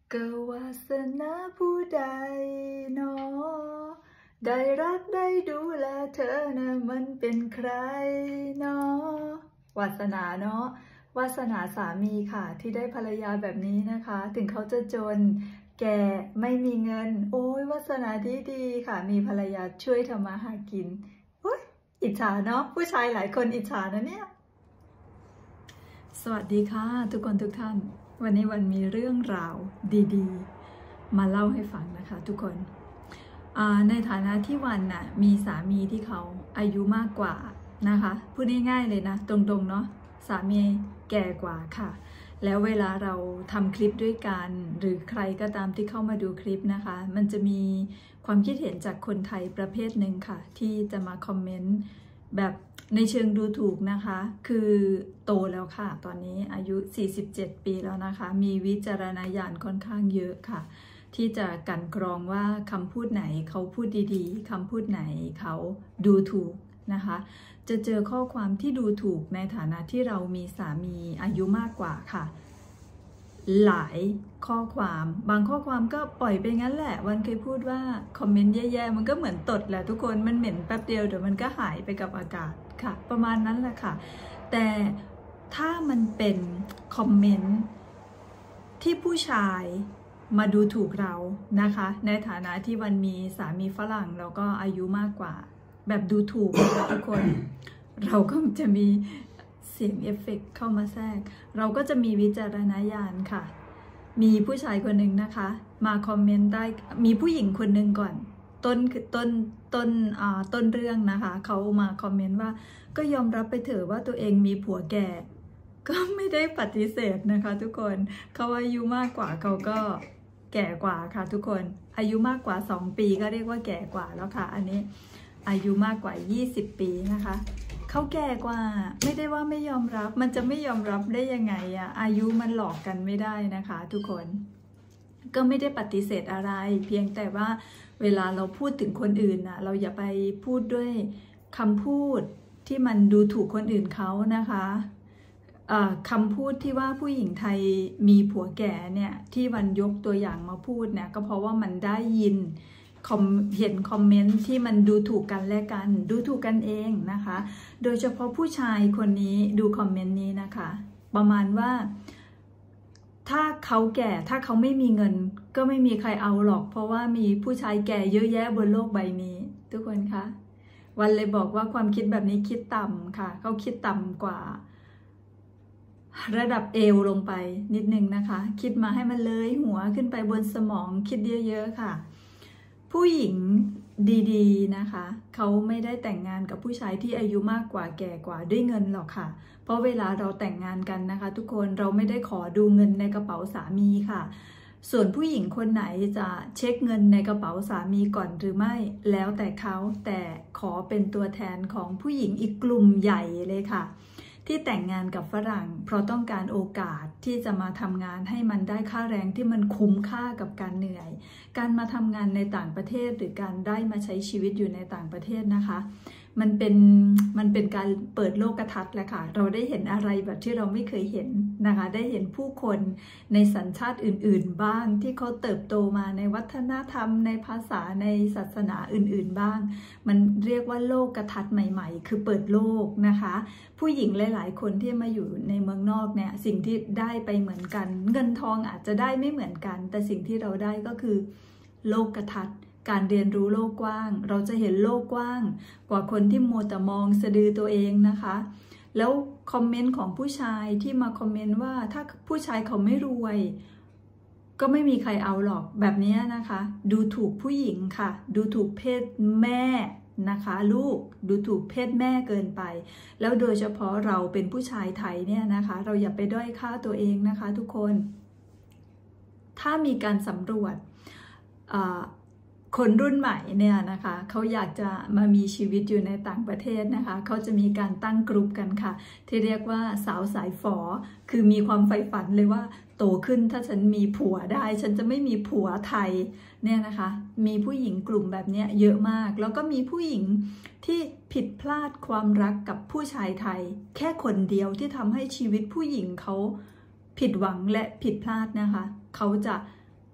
ก็วาสนาผู้ใดเนาะได้รักได้ดูแลเธอนะมันเป็นใครเนาะวาสนาเนาะวาสนาสามีค่ะที่ได้ภรรยาแบบนี้นะคะถึงเขาจะจนแก่ไม่มีเงินโอ้ยวาสนาดีค่ะมีภรรยาช่วยทำมาหากินอิจฉาเนาะผู้ชายหลายคนอิจฉานะเนี่ยสวัสดีค่ะทุกคนทุกท่านวันนี้วันมีเรื่องราวดีๆมาเล่าให้ฟังนะคะทุกคนในฐานะที่วันน่ะมีสามีที่เขาอายุมากกว่านะคะพูดง่ายๆเลยนะตรงๆเนาะสามีแก่กว่าค่ะแล้วเวลาเราทำคลิปด้วยกันหรือใครก็ตามที่เข้ามาดูคลิปนะคะมันจะมีความคิดเห็นจากคนไทยประเภทหนึ่งค่ะที่จะมาคอมเมนต์แบบในเชิงดูถูกนะคะคือโตแล้วค่ะตอนนี้อายุ47ปีแล้วนะคะมีวิจารณญาณค่อนข้างเยอะค่ะที่จะกลั่นกรองว่าคำพูดไหนเขาพูดดีๆคำพูดไหนเขาดูถูกนะคะจะเจอข้อความที่ดูถูกในฐานะที่เรามีสามีอายุมากกว่าค่ะหลายข้อความบางข้อความก็ปล่อยไปงั้นแหละวันเคยพูดว่าคอมเมนต์แย่ๆมันก็เหมือนตดแหละทุกคนมันเหม็นแป๊บเดียวเดี๋ยวมันก็หายไปกับอากาศค่ะประมาณนั้นแหละค่ะแต่ถ้ามันเป็นคอมเมนต์ที่ผู้ชายมาดูถูกเรานะคะในฐานะที่วันมีสามีฝรั่งแล้วก็อายุมากกว่าแบบดูถูกนะคะทุกคนเราก็จะมีเสียงเอฟเฟกต์เข้ามาแทรกเราก็จะมีวิจารณญาณค่ะมีผู้ชายคนหนึ่งนะคะมาคอมเมนต์ได้มีผู้หญิงคนหนึ่งก่อนต้นเรื่องนะคะเขามาคอมเมนต์ว่าก็ยอมรับไปเถอะว่าตัวเองมีผัวแก่ก็ไม่ได้ปฏิเสธนะคะทุกคนเขาอายุมากกว่าเขาก็แก่กว่าค่ะทุกคนอายุมากกว่า2ปีก็เรียกว่าแก่กว่าแล้วค่ะอันนี้อายุมากกว่า20ปีนะคะเขาแก่กว่าไม่ได้ว่าไม่ยอมรับมันจะไม่ยอมรับได้ยังไงอะอายุมันหลอกกันไม่ได้นะคะทุกคนก็ไม่ได้ปฏิเสธอะไรเพียงแต่ว่าเวลาเราพูดถึงคนอื่นนะเราอย่าไปพูดด้วยคำพูดที่มันดูถูกคนอื่นเขานะคะคำพูดที่ว่าผู้หญิงไทยมีผัวแก่เนี่ยที่วันยกตัวอย่างมาพูดเนี่ยก็เพราะว่ามันได้ยินเห็นคอมเมนต์ที่มันดูถูกกันและกันดูถูกกันเองนะคะโดยเฉพาะผู้ชายคนนี้ดูคอมเมนต์นี้นะคะประมาณว่าถ้าเขาแก่ถ้าเขาไม่มีเงินก็ไม่มีใครเอาหรอกเพราะว่ามีผู้ชายแก่เยอะแยะบนโลกใบนี้ทุกคนคะวันเลยบอกว่าความคิดแบบนี้คิดต่ำค่ะเขาคิดต่ำกว่าระดับเอวลงไปนิดนึงนะคะคิดมาให้มันเลยหัวขึ้นไปบนสมองคิดเยอะๆค่ะผู้หญิงดีๆนะคะเขาไม่ได้แต่งงานกับผู้ชายที่อายุมากกว่าแก่กว่าด้วยเงินหรอกค่ะเพราะเวลาเราแต่งงานกันนะคะทุกคนเราไม่ได้ขอดูเงินในกระเป๋าสามีค่ะส่วนผู้หญิงคนไหนจะเช็คเงินในกระเป๋าสามีก่อนหรือไม่แล้วแต่เขาแต่ขอเป็นตัวแทนของผู้หญิงอีกกลุ่มใหญ่เลยค่ะที่แต่งงานกับฝรั่งเพราะต้องการโอกาสที่จะมาทำงานให้มันได้ค่าแรงที่มันคุ้มค่ากับการเหนื่อยการมาทำงานในต่างประเทศหรือการได้มาใช้ชีวิตอยู่ในต่างประเทศนะคะมันเป็นการเปิดโลกทัศน์แหละค่ะเราได้เห็นอะไรแบบที่เราไม่เคยเห็นนะคะได้เห็นผู้คนในสัญชาติอื่นๆบ้างที่เขาเติบโตมาในวัฒนธรรมในภาษาในศาสนาอื่นๆบ้างมันเรียกว่าโลกทัศน์ใหม่ๆคือเปิดโลกนะคะผู้หญิงหลายๆคนที่มาอยู่ในเมืองนอกเนี่ยสิ่งที่ได้ไปเหมือนกันเงินทองอาจจะได้ไม่เหมือนกันแต่สิ่งที่เราได้ก็คือโลกทัศน์การเรียนรู้โลกกว้างเราจะเห็นโลกกว้างกว่าคนที่มัวแต่มองสะดือตัวเองนะคะแล้วคอมเมนต์ของผู้ชายที่มาคอมเมนต์ว่าถ้าผู้ชายเขาไม่รวยก็ไม่มีใครเอาหรอกแบบนี้นะคะดูถูกผู้หญิงค่ะดูถูกเพศแม่นะคะลูกดูถูกเพศแม่เกินไปแล้วโดยเฉพาะเราเป็นผู้ชายไทยเนี่ยนะคะเราอย่าไปด้อยค่าตัวเองนะคะทุกคนถ้ามีการสำรวจคนรุ่นใหม่เนี่ยนะคะเขาอยากจะมามีชีวิตอยู่ในต่างประเทศนะคะเขาจะมีการตั้งกลุ่มกันค่ะที่เรียกว่าสาวสายฝอคือมีความใฝ่ฝันเลยว่าโตขึ้นถ้าฉันมีผัวได้ฉันจะไม่มีผัวไทยเนี่ยนะคะมีผู้หญิงกลุ่มแบบนี้เยอะมากแล้วก็มีผู้หญิงที่ผิดพลาดความรักกับผู้ชายไทยแค่คนเดียวที่ทำให้ชีวิตผู้หญิงเขาผิดหวังและผิดพลาดนะคะเขาจะ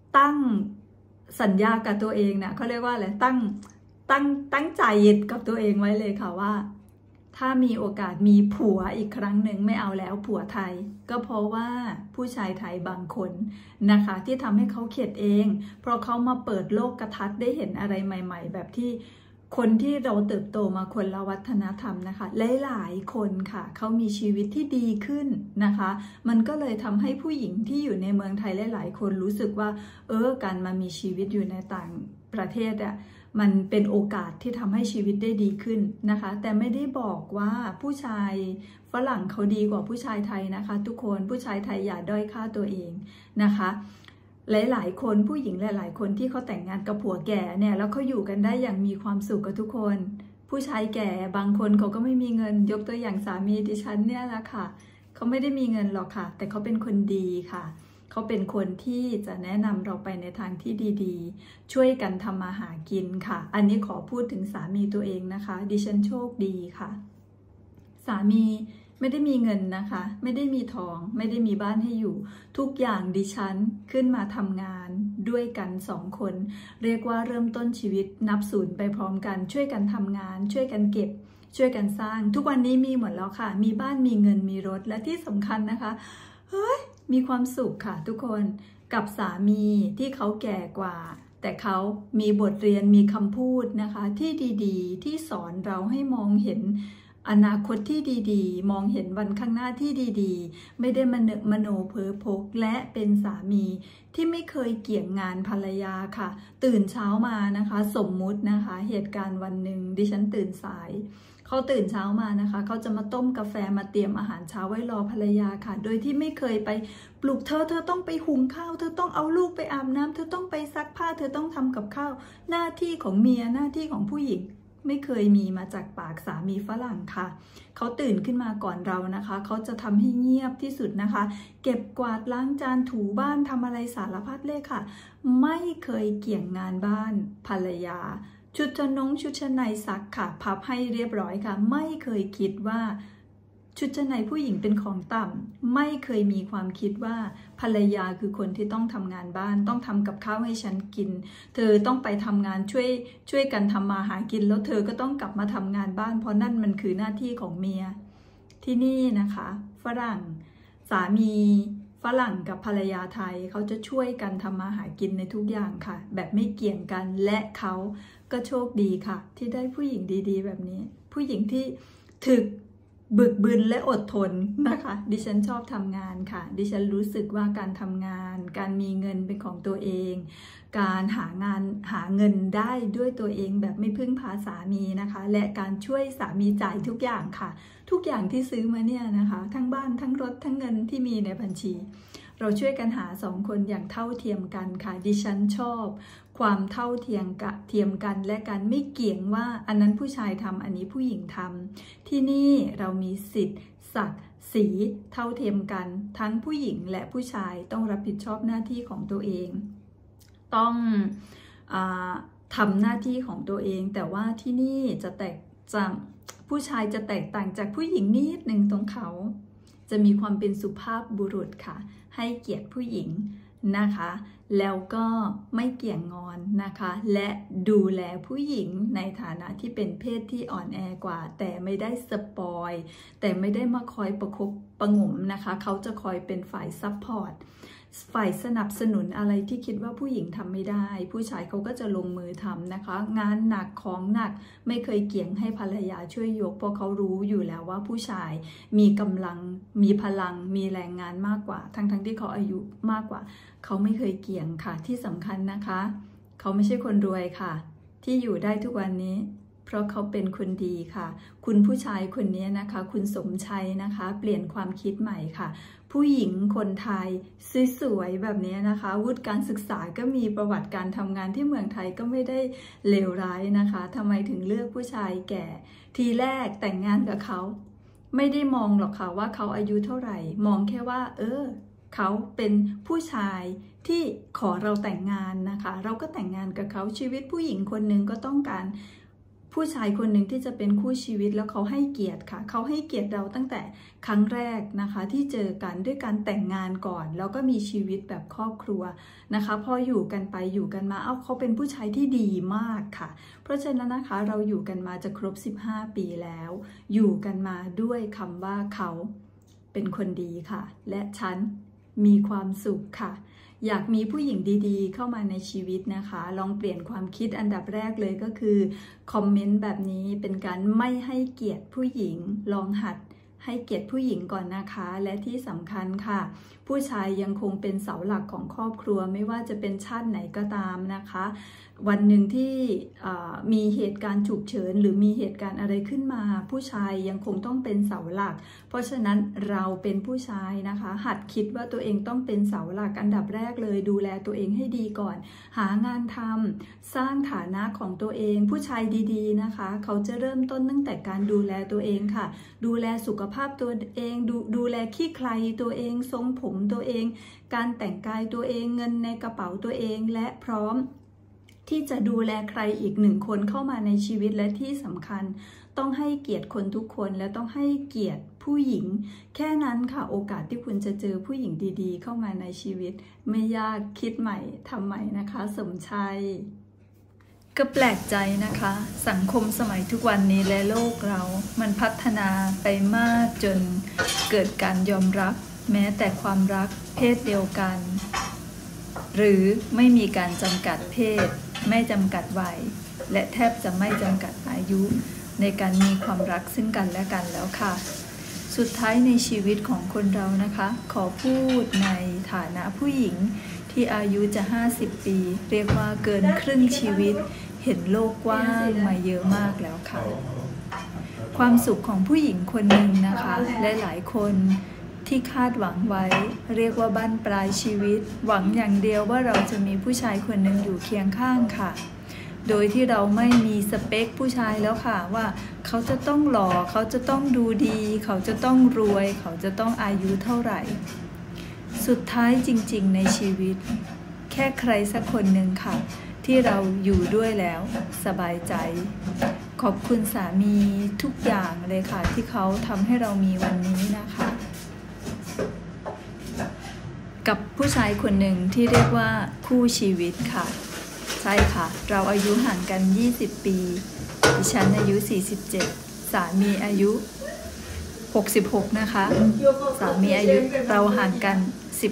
ตั้งสัญญากับตัวเองเนี่ยเขาเรียกว่าอะไรตั้งใจกับตัวเองไว้เลยค่ะว่าถ้ามีโอกาสมีผัวอีกครั้งหนึ่งไม่เอาแล้วผัวไทยก็เพราะว่าผู้ชายไทยบางคนนะคะที่ทำให้เขาเข็ดเองเพราะเขามาเปิดโลกทัศน์ได้เห็นอะไรใหม่ๆแบบที่คนที่เราเติบโตมาคนละวัฒนธรรมนะคะหลายๆคนค่ะเขามีชีวิตที่ดีขึ้นนะคะมันก็เลยทำให้ผู้หญิงที่อยู่ในเมืองไทยหลายๆคนรู้สึกว่าการมามีชีวิตอยู่ในต่างประเทศอ่ะมันเป็นโอกาสที่ทำให้ชีวิตได้ดีขึ้นนะคะแต่ไม่ได้บอกว่าผู้ชายฝรั่งเขาดีกว่าผู้ชายไทยนะคะทุกคนผู้ชายไทยอย่าด้อยค่าตัวเองนะคะหลายๆคนผู้หญิงหลายๆคนที่เขาแต่งงานกับผัวแก่เนี่ยแล้วเขาอยู่กันได้อย่างมีความสุขกับทุกคนผู้ชายแก่บางคนเขาก็ไม่มีเงินยกตัวอย่างสามีดิฉันเนี่ยแหละค่ะเขาไม่ได้มีเงินหรอกค่ะแต่เขาเป็นคนดีค่ะเขาเป็นคนที่จะแนะนำเราไปในทางที่ดีๆช่วยกันทำมาหากินค่ะอันนี้ขอพูดถึงสามีตัวเองนะคะดิฉันโชคดีค่ะสามีไม่ได้มีเงินนะคะไม่ได้มีทองไม่ได้มีบ้านให้อยู่ทุกอย่างดิฉันขึ้นมาทำงานด้วยกัน2 คนเรียกว่าเริ่มต้นชีวิตนับศูนย์ไปพร้อมกันช่วยกันทำงานช่วยกันเก็บช่วยกันสร้างทุกวันนี้มีหมดแล้วค่ะมีบ้านมีเงินมีรถและที่สำคัญนะคะมีความสุขค่ะทุกคนกับสามีที่เขาแก่กว่าแต่เขามีบทเรียนมีคำพูดนะคะที่ดีๆที่สอนเราให้มองเห็นอนาคตที่ดีๆมองเห็นวันข้างหน้าที่ดีๆไม่ได้มโนเพ้อพกและเป็นสามีที่ไม่เคยเกี่ยงงานภรรยาค่ะตื่นเช้ามานะคะสมมุตินะคะเหตุการณ์วันหนึ่งดิฉันตื่นสายเขาตื่นเช้ามานะคะเขาจะมาต้มกาแฟมาเตรียมอาหารเช้าไว้รอภรรยาค่ะโดยที่ไม่เคยไปปลุกเธอต้องไปหุงข้าวเธอต้องเอาลูกไปอาบน้ำเธอต้องไปซักผ้าเธอต้องทำกับข้าวหน้าที่ของเมียหน้าที่ของผู้หญิงไม่เคยมีมาจากปากสามีฝรั่งค่ะเขาตื่นขึ้นมาก่อนเรานะคะเขาจะทำให้เงียบที่สุดนะคะเก็บกวาดล้างจานถูบ้านทำอะไรสารพัดเลยค่ะไม่เคยเกี่ยงงานบ้านภรรยาชุดชั้นในซักค่ะพับให้เรียบร้อยค่ะไม่เคยคิดว่าชุดชั้นในผู้หญิงเป็นของต่ำไม่เคยมีความคิดว่าภรรยาคือคนที่ต้องทำงานบ้านต้องทำกับข้าวให้ฉันกินเธอต้องไปทำงานช่วยกันทำมาหากินแล้วเธอก็ต้องกลับมาทำงานบ้านเพราะนั่นมันคือหน้าที่ของเมียที่นี่นะคะฝรั่งสามีฝรั่งกับภรรยาไทยเขาจะช่วยกันทำมาหากินในทุกอย่างค่ะแบบไม่เกี่ยงกันและเขาก็โชคดีค่ะที่ได้ผู้หญิงดีๆแบบนี้ผู้หญิงที่ถึกบึกบึนและอดทนนะคะดิฉันชอบทำงานค่ะดิฉันรู้สึกว่าการทำงานการมีเงินเป็นของตัวเองการหาเงินได้ด้วยตัวเองแบบไม่พึ่งพาสามีนะคะและการช่วยสามีจ่ายทุกอย่างค่ะทุกอย่างที่ซื้อมาเนี่ยนะคะทั้งบ้านทั้งรถทั้งเงินที่มีในบัญชีเราช่วยกันหา2 คนอย่างเท่าเทียมกันค่ะดิฉันชอบความเท่าเทียมกันและการไม่เกี่ยงว่าอันนั้นผู้ชายทำอันนี้ผู้หญิงทำที่นี่เรามีสิทธิ์ศักดิ์ศรีเท่าเทียมกันทั้งผู้หญิงและผู้ชายต้องรับผิดชอบหน้าที่ของตัวเองต้องทำหน้าที่ของตัวเองแต่ว่าที่นี่ผู้ชายจะแตกต่างจากผู้หญิงนิดหนึ่งตรงเขาจะมีความเป็นสุภาพบุรุษค่ะให้เกียรติผู้หญิงนะคะแล้วก็ไม่เกี่ยงงอนนะคะและดูแลผู้หญิงในฐานะที่เป็นเพศที่อ่อนแอกว่าแต่ไม่ได้สปอยแต่ไม่ได้มาคอยประคบประหงมนะคะเขาจะคอยเป็นฝ่ายซัพพอร์ตฝ่ายสนับสนุนอะไรที่คิดว่าผู้หญิงทำไม่ได้ผู้ชายเขาก็จะลงมือทำนะคะงานหนักของหนักไม่เคยเกี่ยงให้ภรรยาช่วยยกเพราะเขารู้อยู่แล้วว่าผู้ชายมีกำลังมีพลังมีแรงงานมากกว่าทั้งที่เขาอายุมากกว่าเขาไม่เคยเกี่ยงค่ะที่สำคัญนะคะเขาไม่ใช่คนรวยค่ะที่อยู่ได้ทุกวันนี้เพราะเขาเป็นคนดีค่ะคุณผู้ชายคนนี้นะคะคุณสมชัยนะคะเปลี่ยนความคิดใหม่ค่ะผู้หญิงคนไทยสวยๆแบบนี้นะคะวุฒิการศึกษาก็มีประวัติการทำงานที่เมืองไทยก็ไม่ได้เลวร้ายนะคะทำไมถึงเลือกผู้ชายแก่ทีแรกแต่งงานกับเขาไม่ได้มองหรอกค่ะว่าเขาอายุเท่าไหร่มองแค่ว่าเขาเป็นผู้ชายที่ขอเราแต่งงานนะคะเราก็แต่งงานกับเขาชีวิตผู้หญิงคนหนึ่งก็ต้องการผู้ชายคนหนึ่งที่จะเป็นคู่ชีวิตแล้วเขาให้เกียรติค่ะเขาให้เกียรติเราตั้งแต่ครั้งแรกนะคะที่เจอกันด้วยการแต่งงานก่อนแล้วก็มีชีวิตแบบครอบครัวนะคะพออยู่กันไปอยู่กันมาเขาเป็นผู้ชายที่ดีมากค่ะเพราะฉะนั้นนะคะเราอยู่กันมาจะครบ15 ปีแล้วอยู่กันมาด้วยคำว่าเขาเป็นคนดีค่ะและฉันมีความสุขค่ะอยากมีผู้หญิงดีๆเข้ามาในชีวิตนะคะลองเปลี่ยนความคิดอันดับแรกเลยก็คือคอมเมนต์แบบนี้เป็นการไม่ให้เกียรติผู้หญิงลองหัดให้เกียรติผู้หญิงก่อนนะคะและที่สำคัญค่ะผู้ชายยังคงเป็นเสาหลักของครอบครัวไม่ว่าจะเป็นชาติไหนก็ตามนะคะวันหนึ่งที่มีเหตุการณ์ฉุกเฉินหรือมีเหตุการณ์อะไรขึ้นมาผู้ชายยังคงต้องเป็นเสาหลักเพราะฉะนั้นเราเป็นผู้ชายนะคะหัดคิดว่าตัวเองต้องเป็นเสาหลักอันดับแรกเลยดูแลตัวเองให้ดีก่อนหางานทำสร้างฐานะของตัวเองผู้ชายดีๆนะคะเขาจะเริ่มต้นตั้งแต่การดูแลตัวเองค่ะดูแลสุขภาพตัวเองดูแลขี้ใครตัวเองทรงผมตัวเองการแต่งกายตัวเองเงินในกระเป๋าตัวเองและพร้อมที่จะดูแลใครอีก1 คนเข้ามาในชีวิตและที่สำคัญต้องให้เกียรติคนทุกคนและต้องให้เกียรติผู้หญิงแค่นั้นค่ะโอกาสที่คุณจะเจอผู้หญิงดีๆเข้ามาในชีวิตไม่ยากคิดใหม่ทำใหม่นะคะสมชัยก็แปลกใจนะคะสังคมสมัยทุกวันนี้และโลกเรามันพัฒนาไปมากจนเกิดการยอมรับแม้แต่ความรักเพศเดียวกันหรือไม่มีการจำกัดเพศไม่จำกัดวัยและแทบจะไม่จำกัดอายุในการมีความรักซึ่งกันและกันแล้วค่ะสุดท้ายในชีวิตของคนเรานะคะขอพูดในฐานะผู้หญิงที่อายุจะ50 ปีเรียกว่าเกินครึ่งชีวิตเห็นโลกกว้างมาเยอะมากแล้วค่ะความสุขของผู้หญิงคนหนึ่งนะคะและหลายคนที่คาดหวังไว้เรียกว่าบั้นปลายชีวิตหวังอย่างเดียวว่าเราจะมีผู้ชายคนหนึ่งอยู่เคียงข้างค่ะโดยที่เราไม่มีสเปคผู้ชายแล้วค่ะว่าเขาจะต้องหล่อเขาจะต้องดูดีเขาจะต้องรวยเขาจะต้องอายุเท่าไหร่สุดท้ายจริงๆในชีวิตแค่ใครสักคนหนึ่งค่ะที่เราอยู่ด้วยแล้วสบายใจขอบคุณสามีทุกอย่างเลยค่ะที่เขาทำให้เรามีวันนี้นะคะกับผู้ชายคนหนึ่งที่เรียกว่าคู่ชีวิตค่ะใช่ค่ะเราอายุห่างกัน20 ปีดิฉันอายุ47สามีอายุ66นะคะสามีอายุเราห่างกัน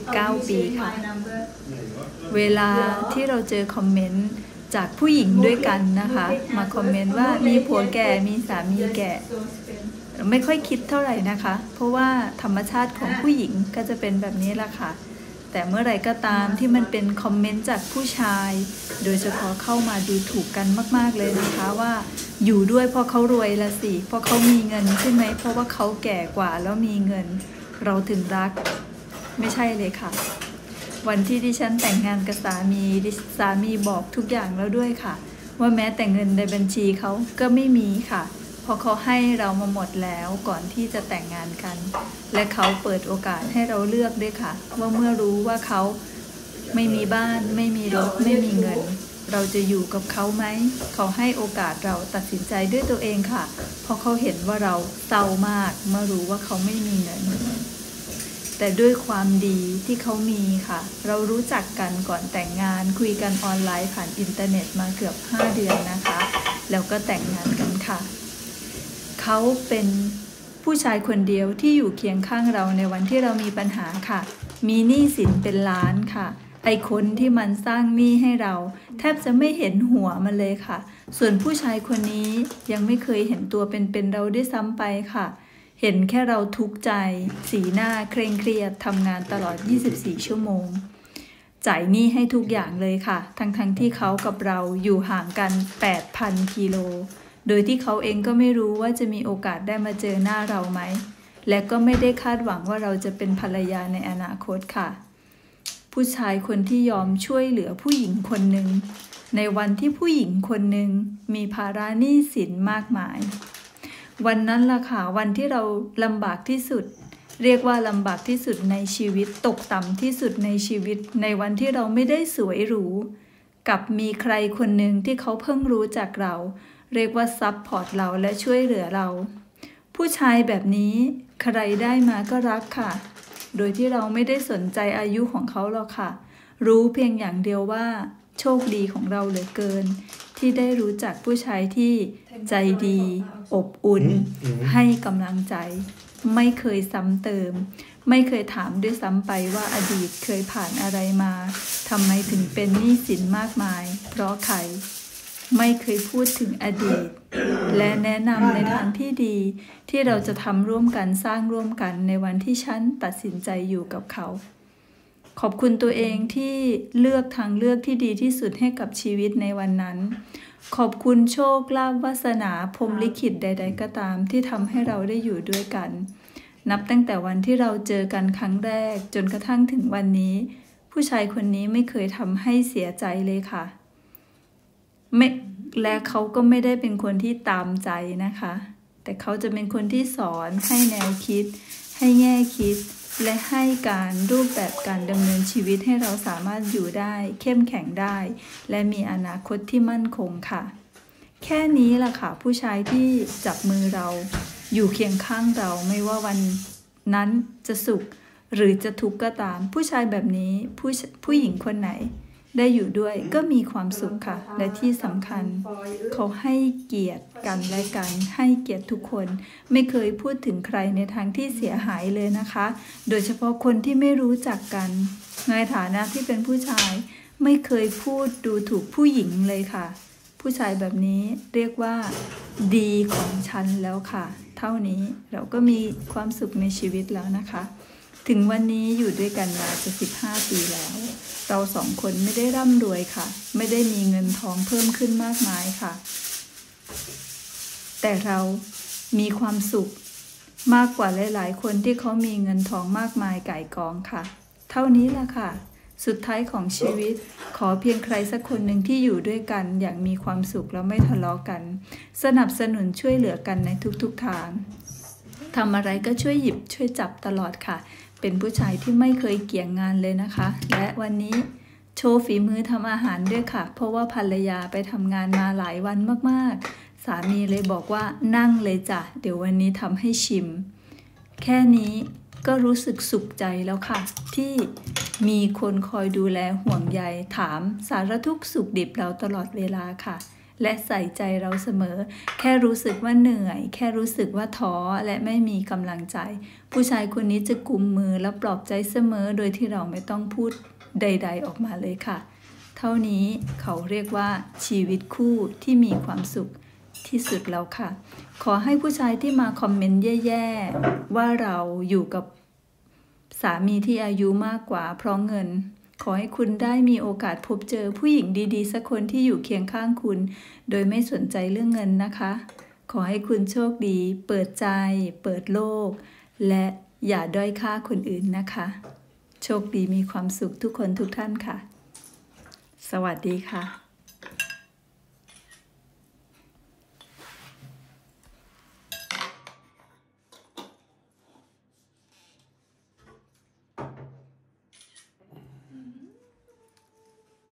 19 ปีค่ะเวลาที่เราเจอคอมเมนต์จากผู้หญิงด้วยกันนะคะมาคอมเมนต์ว่ามีผัวแก่มีสามีแก่ไม่ค่อยคิดเท่าไหร่นะคะเพราะว่าธรรมชาติของผู้หญิงก็จะเป็นแบบนี้แหละค่ะแต่เมื่อไหร่ก็ตามที่มันเป็นคอมเมนต์จากผู้ชายโดยเฉพาะเข้ามาดูถูกกันมากๆเลยนะคะว่าอยู่ด้วยเพราะเขารวยละสิเพราะเขามีเงินใช่ไหมเพราะว่าเขาแก่กว่าแล้วมีเงินเราถึงรักไม่ใช่เลยค่ะวันที่ดิฉันแต่งงานกับสามีบอกทุกอย่างแล้วด้วยค่ะว่าแม้แต่เงินในบัญชีเขาก็ไม่มีค่ะเพราะเขาให้เรามาหมดแล้วก่อนที่จะแต่งงานกันและเขาเปิดโอกาสให้เราเลือกด้วยค่ะว่าเมื่อรู้ว่าเขาไม่มีบ้านไม่มีรถไม่มีเงินเราจะอยู่กับเขาไหมเขาให้โอกาสเราตัดสินใจด้วยตัวเองค่ะเพราะเขาเห็นว่าเราเศร้ามากเมื่อรู้ว่าเขาไม่มีเงินแต่ด้วยความดีที่เขามีค่ะเรารู้จักกันก่อนแต่งงานคุยกันออนไลน์ผ่านอินเทอร์เน็ตมาเกือบ5 เดือนนะคะแล้วก็แต่งงานกันค่ะเขาเป็นผู้ชายคนเดียวที่อยู่เคียงข้างเราในวันที่เรามีปัญหาค่ะมีหนี้สินเป็นล้านค่ะไอ้คนที่มันสร้างหนี้ให้เราแทบจะไม่เห็นหัวมันเลยค่ะส่วนผู้ชายคนนี้ยังไม่เคยเห็นตัวเป็นเราด้วยซ้ำไปค่ะเห็นแค่เราทุกข์ใจสีหน้าเคร่งเครียดทำงานตลอด24 ชั่วโมงจ่ายหนี้ให้ทุกอย่างเลยค่ะทั้งที่เขากับเราอยู่ห่างกัน 8,000 กิโลโดยที่เขาเองก็ไม่รู้ว่าจะมีโอกาสได้มาเจอหน้าเราไหมและก็ไม่ได้คาดหวังว่าเราจะเป็นภรรยาในอนาคตค่ะผู้ชายคนที่ยอมช่วยเหลือผู้หญิงคนหนึ่งในวันที่ผู้หญิงคนหนึ่งมีภาระหนี้สินมากมายวันนั้นล่ะค่ะวันที่เราลำบากที่สุดเรียกว่าลำบากที่สุดในชีวิตตกต่ำที่สุดในชีวิตในวันที่เราไม่ได้สวยหรูกับมีใครคนหนึ่งที่เขาเพิ่งรู้จักเราเรียกว่าซัพพอร์ตเราและช่วยเหลือเราผู้ชายแบบนี้ใครได้มาก็รักค่ะโดยที่เราไม่ได้สนใจอายุของเขาหรอกค่ะรู้เพียงอย่างเดียวว่าโชคดีของเราเหลือเกินที่ได้รู้จักผู้ชายที่ใจดีอบอุ่นให้กำลังใจไม่เคยซ้ำเติมไม่เคยถามด้วยซ้ำไปว่าอดีตเคยผ่านอะไรมาทำไมถึงเป็นหนี้สินมากมายเพราะใครไม่เคยพูดถึงอดีตและแนะนำในทางที่ดีที่เราจะทำร่วมกันสร้างร่วมกันในวันที่ฉันตัดสินใจอยู่กับเขาขอบคุณตัวเองที่เลือกทางเลือกที่ดีที่สุดให้กับชีวิตในวันนั้นขอบคุณโชคลาภวาสนาพรหมลิขิตใดๆก็ตามที่ทำให้เราได้อยู่ด้วยกันนับตั้งแต่วันที่เราเจอกันครั้งแรกจนกระทั่งถึงวันนี้ผู้ชายคนนี้ไม่เคยทำให้เสียใจเลยค่ะและเขาก็ไม่ได้เป็นคนที่ตามใจนะคะแต่เขาจะเป็นคนที่สอนให้แนวคิดให้แง่คิดและให้การรูปแบบการดำเนินชีวิตให้เราสามารถอยู่ได้เข้มแข็งได้และมีอนาคตที่มั่นคงค่ะแค่นี้ล่ะค่ะผู้ชายที่จับมือเราอยู่เคียงข้างเราไม่ว่าวันนั้นจะสุขหรือจะทุกข์ก็ตามผู้ชายแบบนี้ผู้หญิงคนไหนได้อยู่ด้วยก็มีความสุขค่ะและที่สำคัญเขาให้เกียรติกันและกันให้เกียรติทุกคนไม่เคยพูดถึงใครในทางที่เสียหายเลยนะคะโดยเฉพาะคนที่ไม่รู้จักกันในฐานะที่เป็นผู้ชายไม่เคยพูดดูถูกผู้หญิงเลยค่ะผู้ชายแบบนี้เรียกว่าดีของฉันแล้วค่ะเท่านี้เราก็มีความสุขในชีวิตแล้วนะคะถึงวันนี้อยู่ด้วยกันมาจะ15 ปีแล้วเราสองคนไม่ได้ร่ำรวยค่ะไม่ได้มีเงินทองเพิ่มขึ้นมากมายค่ะแต่เรามีความสุขมากกว่าหลายๆคนที่เขามีเงินทองมากมายก่ายกองค่ะเท่านี้ล่ะค่ะสุดท้ายของชีวิตขอเพียงใครสักคนหนึ่งที่อยู่ด้วยกันอย่างมีความสุขแล้วไม่ทะเลาะกันสนับสนุนช่วยเหลือกันในทุกๆทางทำอะไรก็ช่วยหยิบช่วยจับตลอดค่ะเป็นผู้ชายที่ไม่เคยเกี่ยงงานเลยนะคะและวันนี้โชว์ฝีมือทำอาหารด้วยค่ะเพราะว่าภรรยาไปทำงานมาหลายวันมากๆสามีเลยบอกว่านั่งเลยจ้ะเดี๋ยววันนี้ทำให้ชิมแค่นี้ก็รู้สึกสุขใจแล้วค่ะที่มีคนคอยดูแลห่วงใยถามสารทุกข์สุขดิบเราตลอดเวลาค่ะและใส่ใจเราเสมอแค่รู้สึกว่าเหนื่อยแค่รู้สึกว่าท้อและไม่มีกำลังใจผู้ชายคนนี้จะกุมมือและปลอบใจเสมอโดยที่เราไม่ต้องพูดใดๆออกมาเลยค่ะเท่านี้เขาเรียกว่าชีวิตคู่ที่มีความสุขที่สุดแล้วค่ะขอให้ผู้ชายที่มาคอมเมนต์แย่ๆว่าเราอยู่กับสามีที่อายุมากกว่าเพราะเงินขอให้คุณได้มีโอกาสพบเจอผู้หญิงดีๆสักคนที่อยู่เคียงข้างคุณโดยไม่สนใจเรื่องเงินนะคะขอให้คุณโชคดีเปิดใจเปิดโลกและอย่าด้อยค่าคนอื่นนะคะโชคดีมีความสุขทุกคนทุกท่านค่ะสวัสดีค่ะ